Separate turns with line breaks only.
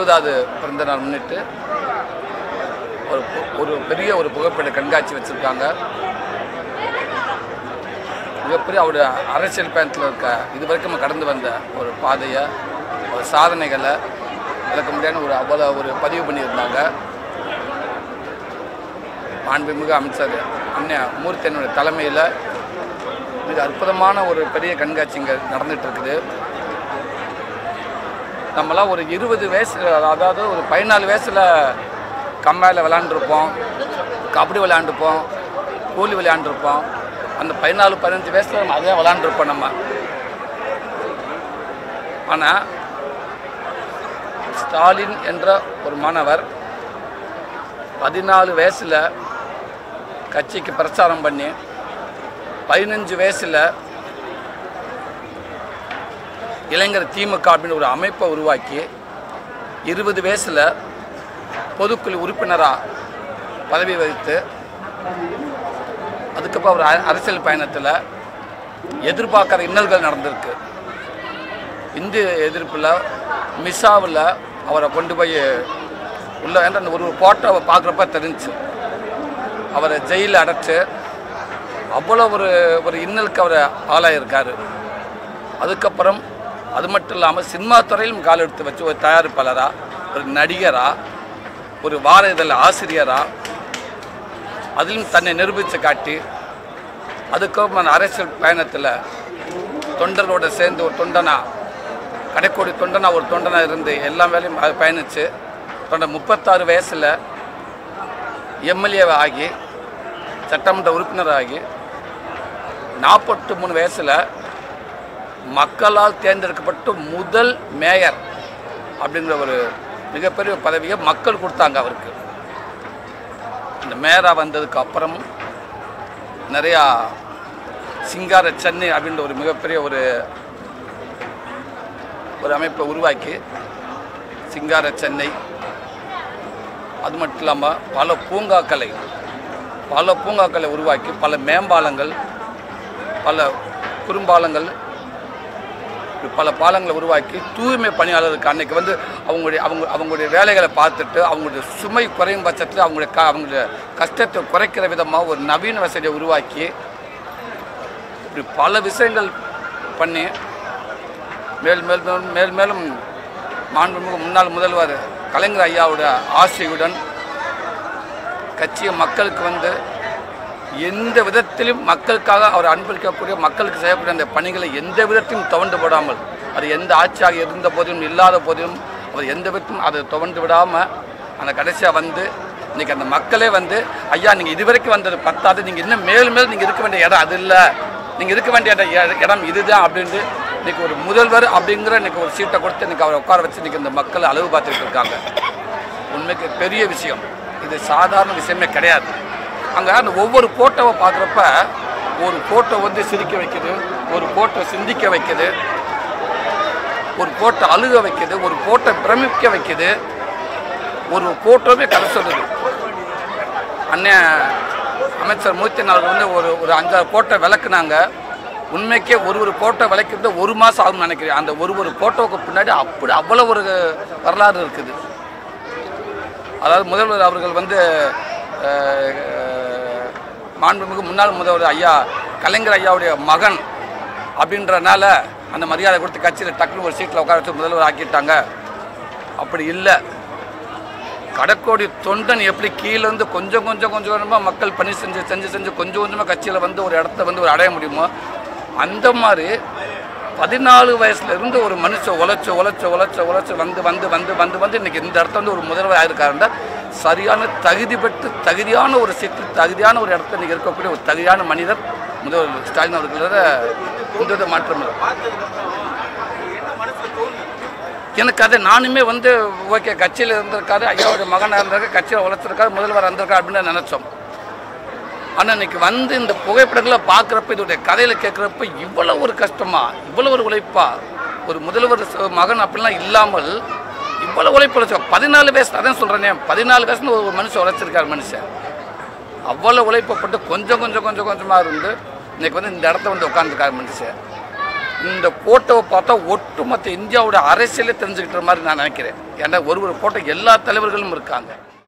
60வது பிறந்த நாள் முன்னிட்டு ஒரு பெரிய ஒரு புகைப்பட கண்காட்சி வச்சுருக்காங்க. மிகப்பெரிய அவருடைய அரசியல் பயணத்தில் இருக்க இது வரைக்கும் கடந்து வந்த ஒரு பாதையை, ஒரு சாதனைகளை விளக்க முடியாத அவ்வளோ ஒரு பதிவு பண்ணியிருந்தாங்க. மாண்புமிகு அமைச்சர் அண்ணன் மூர்த்தியனுடைய தலைமையில் மிக அற்புதமான ஒரு பெரிய கண்காட்சி இங்கே நடந்துகிட்ருக்குது. நம்மளாம் ஒரு 20 வயசு, அதாவது ஒரு 14 வயசில் கம்மாயில் விளையாண்டுருப்போம், கபடி விளையாண்டுருப்போம், கோலி விளையாண்டுருப்போம். அந்த 14-15 வயசில் நம்ம அதே விளையாண்டுருப்போம் நம்ம. ஆனால் ஸ்டாலின் என்ற ஒரு மாணவர் 14 வயசில் கட்சிக்கு பிரச்சாரம் பண்ணி 15 வயசில் இளைஞர் திமுக அப்படின்னு ஒரு அமைப்பை உருவாக்கி 20 வயசில் பொதுக்குழு உறுப்பினராக பதவி வகித்து அதுக்கப்புறம் அவர் அரசியல் பயணத்தில் எதிர்பார்க்குற இன்னல்கள் நடந்திருக்கு. இந்திய எதிர்ப்பில் மிசாவில் அவரை கொண்டு போய் உள்ள அந்த ஒரு ஃபோட்டோவை பார்க்குறப்ப தெரிஞ்சு அவரை ஜெயிலில் அடைச்சி அவ்வளோ ஒரு இன்னலுக்கு அவர் ஆளாயிருக்கார். அதுக்கப்புறம் அது மட்டும் இல்லாமல் சினிமா துறையிலும் கால் எடுத்து வச்சு ஒரு தயாரிப்பாளராக, ஒரு நடிகராக, ஒரு வார இதழ் ஆசிரியராக அதிலும் தன்னை நிரூபித்து காட்டி அதுக்கப்புறம் அரசியல் பயணத்தில் தொண்டர்களோடு சேர்ந்து ஒரு தொண்டனாக, கடைக்கோடி தொண்டனாக ஒரு தொண்டனாக இருந்து எல்லா வேலையும் பயணித்து 36 வயசில் எம்எல்ஏ ஆகி சட்டமன்ற உறுப்பினராகி 43 வயசில் மக்களால் தேர்ந்தெடுக்கப்பட்ட முதல் மேயர் அப்படிங்கிற ஒரு மிகப்பெரிய பதவியை மக்கள் கொடுத்தாங்க அவருக்கு. இந்த மேயராக வந்ததுக்கு அப்புறம் நிறையா சிங்கார சென்னை அப்படின்ற ஒரு மிகப்பெரிய ஒரு அமைப்பை உருவாக்கி சிங்கார சென்னை, அது மட்டும் இல்லாமல் பல பூங்காக்களை உருவாக்கி பல மேம்பாலங்கள், பல குறும்பாலங்கள், பல பாலங்களை உருவாக்கி தூய்மை பணியாளருக்கு அன்றைக்கி வந்து அவங்களுடைய வேலைகளை பார்த்துட்டு அவங்களுடைய சுமை குறையும் பட்சத்தில் அவங்களுடைய கஷ்டத்தை குறைக்கிற விதமாக ஒரு நவீன வசதியை உருவாக்கி இப்படி பல விஷயங்கள் பண்ணி மேலும் மாண்புமிகு முன்னாள் முதல்வர் கலைஞர் ஐயாவோட ஆசையுடன் கட்சியை மக்களுக்கு வந்து எந்த விதத்திலும் மக்களுக்காக அவர் அன்பளிக்கக்கூடிய, மக்களுக்கு செய்யக்கூடிய அந்த பணிகளை எந்த விதத்திலும் துவண்டு விடாமல், அது எந்த ஆட்சியாக இருந்த போதிலும் இல்லாத போதிலும் அவர் எந்த விதத்திலும் அதை துவண்டு விடாமல் அந்த கடைசியாக வந்து இன்றைக்கி அந்த மக்களே வந்து ஐயா நீங்கள் இதுவரைக்கும் வந்தது பத்தாது, நீங்கள் இன்னும் மேலும் நீங்கள் இருக்க வேண்டிய இடம் அது இல்லை, நீங்கள் இருக்க வேண்டிய இடம் இதுதான் அப்படின்ட்டு இன்றைக்கி ஒரு முதல்வர் அப்படிங்கிற இன்றைக்கி ஒரு சீட்டை கொடுத்து இன்றைக்கி அவரை உட்கார வச்சு இன்றைக்கி இந்த மக்களை அளவு பார்த்துட்டு இருக்காங்க. உண்மைக்கு பெரிய விஷயம், இது சாதாரண விஷயமே கிடையாது. அங்கே அந்த ஒவ்வொரு ஃபோட்டோவை பார்க்குறப்ப ஒரு ஃபோட்டோ வந்து சிரிக்க வைக்குது, ஒரு ஃபோட்டோ சிந்திக்க வைக்குது, ஒரு ஃபோட்டோ அழுக வைக்குது, ஒரு ஃபோட்டோ பிரமிக்க வைக்குது, ஒரு ஃபோட்டோவே கதை சொல்லுது. அண்ணன் அமைச்சர் மூர்த்தியன் அவர்கள் வந்து ஒரு 5-6 ஃபோட்டோ விளக்குனாங்க. உண்மைக்கே ஒரு ஃபோட்டோ விளக்கிறது 1 மாதம் ஆகும்னு நினைக்கிறேன். அந்த ஒரு ஃபோட்டோவுக்கு பின்னாடி அவ்வளோ ஒரு வரலாறு இருக்குது. அதாவது முதல்வர் அவர்கள் வந்து மாண்புமிகு முன்னாள் முதல்வர் ஐயா கலைஞர் ஐயாவுடைய மகன் அப்படின்றனால அந்த மரியாதை கொடுத்து கட்சியில் டக்குனு ஒரு சீட்டில் உட்கார வச்சு முதல்வர் ஆக்கிட்டாங்க. அப்படி இல்லை, கடைக்கோடி தொண்டன் எப்படி கீழேருந்து கொஞ்சம் கொஞ்சமாக மக்கள் பணி செஞ்சு கொஞ்சம் கொஞ்சமாக கட்சியில் வந்து ஒரு இடத்த வந்து ஒரு அடைய முடியுமோ அந்த மாதிரி 14 வயசுல இருந்து ஒரு மனுஷன் உழைச்சு வந்து இன்னைக்கு இந்த இடத்த வந்து ஒரு முதல்வர் ஆயிருக்காருன்னா சரியான தகுதி பெற்று தகுதியான ஒரு சீட்டு, தகுதியான ஒரு இடத்துல இன்றைக்கி இருக்கக்கூடிய ஒரு தகுதியான மனிதர் முதல்வர் ஸ்டாலின் அவர்களோட எந்த மாற்றம் இல்லை. எனக்கு அதை நானுமே வந்து ஓகே கட்சியில் இருந்திருக்காரு, ஐயாவுடைய மகனாக இருந்திருக்காரு, கட்சியில் உழைச்சிருக்காரு, முதல்வர் இருந்திருக்காரு அப்படின்னு நினச்சோம். ஆனால் இன்றைக்கி வந்து இந்த புகைப்படங்களை பார்க்குறப்ப இதோடைய கதையில் கேட்குறப்ப இவ்வளோ ஒரு கஷ்டமா, இவ்வளோ ஒரு உழைப்பா, ஒரு முதல்வர் மகன் அப்படிலாம் இல்லாமல் இவ்வளோ உழைப்பு உழைச்சா 14 வயசு, அதான் சொல்கிறேனே 14 வயசுன்னு ஒரு மனுஷன் உழைச்சிருக்காரு. மனுஷன் அவ்வளோ உழைப்பப்பட்டு கொஞ்சமாக இருந்து இன்றைக்கி வந்து இந்த இடத்த வந்து உட்காந்துருக்காரு மனுஷன். இந்த ஃபோட்டோவை பார்த்தா ஒட்டுமொத்த இந்தியாவோட அரசியலே தெரிஞ்சுக்கிட்ட மாதிரி நான் நினைக்கிறேன். ஏன்னா ஒரு ஃபோட்டோ எல்லா தலைவர்களும் இருக்காங்க.